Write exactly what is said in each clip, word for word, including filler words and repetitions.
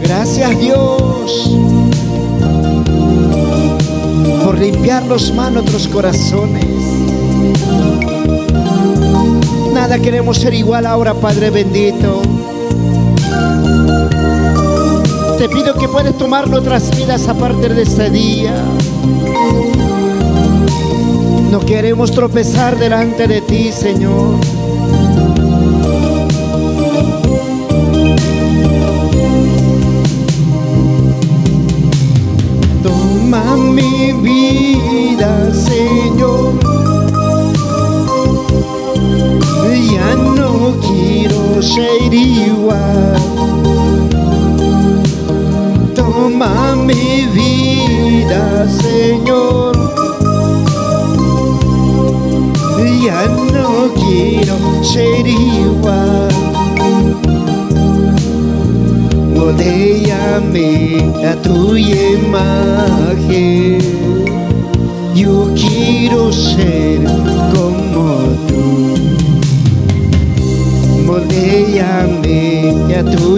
Gracias, Dios, por limpiarnos más nuestros corazones. Nada queremos ser igual ahora, Padre bendito. Te pido que puedes tomar nuestras vidas a partir de este día. No queremos tropezar delante de ti, Señor. Toma mi vida, Señor. Ya no quiero ser igual. Toma mi vida, Señor. Ya no quiero ser igual. Modélame a tu imagen. Yo quiero ser como tú. Modélame a tu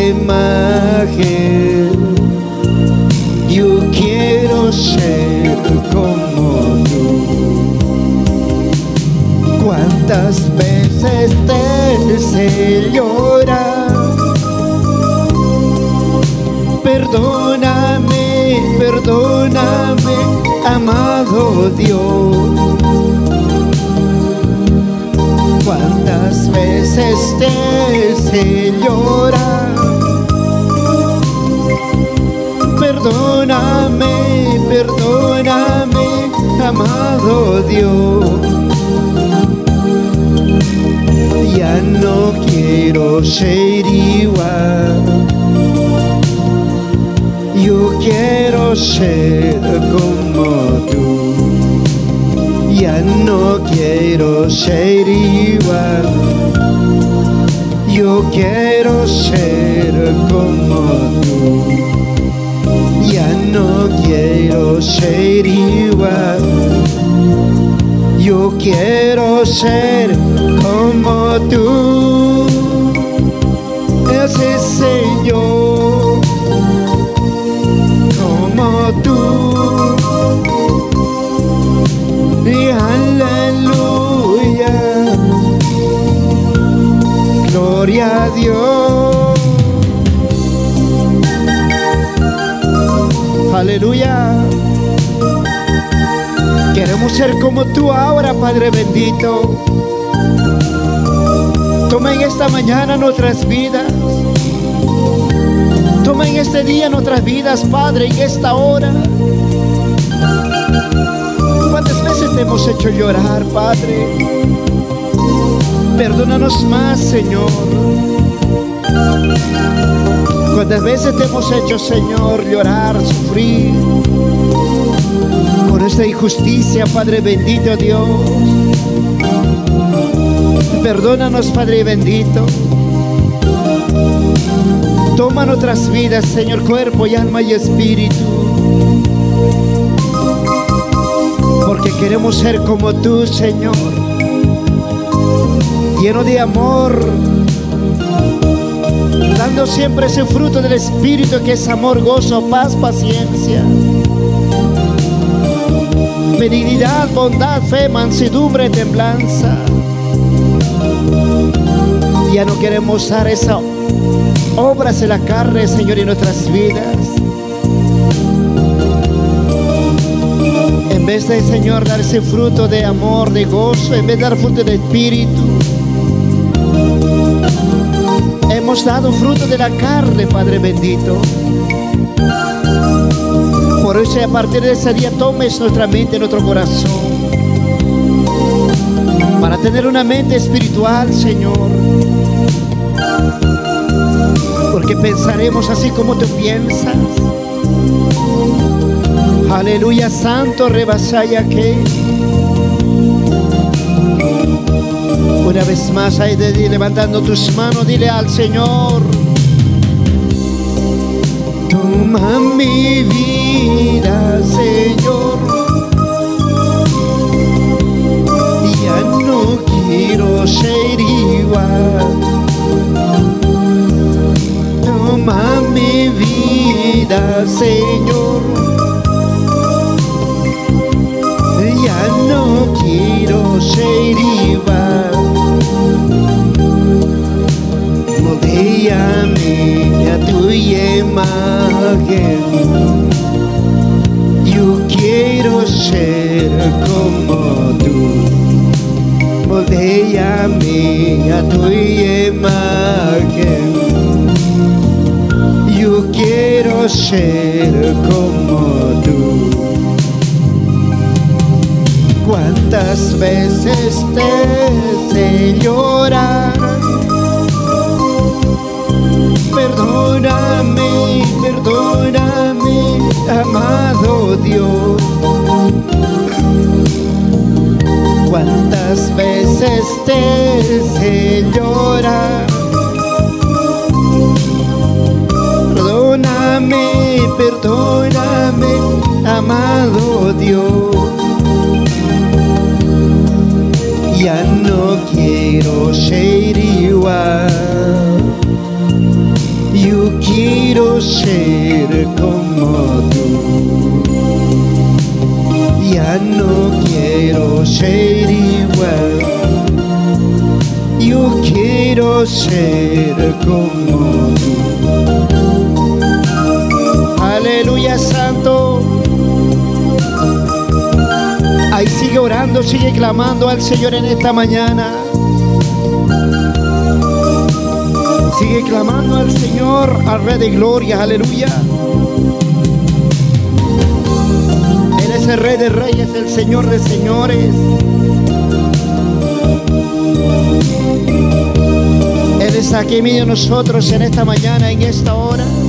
imagen. Yo quiero ser como tú. ¿Cuántas veces te hice llorar? Perdóname, perdóname, amado Dios. ¿Cuántas veces te hice llorar? Perdóname, perdóname, amado Dios. Ya no quiero ser igual. Yo quiero ser como tú. Ya no quiero ser igual. Yo quiero ser como tú. Ya no quiero ser igual. Yo quiero ser como tú. Ese Señor, como tú. Y aleluya, gloria a Dios. Aleluya. Queremos ser como tú ahora, Padre bendito. Toma en esta mañana nuestras vidas. Toma en este día nuestras vidas, Padre, en esta hora. ¿Cuántas veces te hemos hecho llorar, Padre? Perdónanos más, Señor. ¿Cuántas veces te hemos hecho, Señor, llorar, sufrir por esta injusticia, Padre bendito Dios? Perdónanos, Padre bendito. Toma nuestras vidas, Señor, cuerpo y alma y espíritu, porque queremos ser como tú, Señor, lleno de amor, dando siempre ese fruto del Espíritu que es amor, gozo, paz, paciencia, benignidad, bondad, fe, mansedumbre, templanza. Ya no queremos dar esa obras de la carne, Señor, en nuestras vidas. En vez de, Señor, dar ese fruto de amor, de gozo, en vez de dar fruto de espíritu, hemos dado fruto de la carne, Padre bendito. Por eso, a partir de ese día, tomes nuestra mente, nuestro corazón, para tener una mente espiritual, Señor, porque pensaremos así como tú piensas. Aleluya, santo, rebasaya que. Una vez más, ahí de ti, levantando tus manos, dile al Señor: toma mi vida, Señor. Ya no quiero ser igual. toma mi vida, Señor. Ya no quiero ser igual. Modélame a tu imagen. Yo quiero ser como tú. Modélame a tu imagen. Yo quiero ser como tú. ¿Cuántas veces te sé llorar? Perdóname, perdóname, amado Dios. ¿Cuántas veces te sé llorar? Perdóname, perdóname, amado Dios. Ya no quiero ser igual. Yo quiero ser como tú. Ya no quiero ser igual. Yo quiero ser como tú. Aleluya, santo. Ahí sigue orando, sigue clamando al Señor en esta mañana. Sigue clamando al Señor, al Rey de Gloria, aleluya. Él es el Rey de Reyes, el Señor de Señores. Él está aquí en medio de nosotros en esta mañana, en esta hora.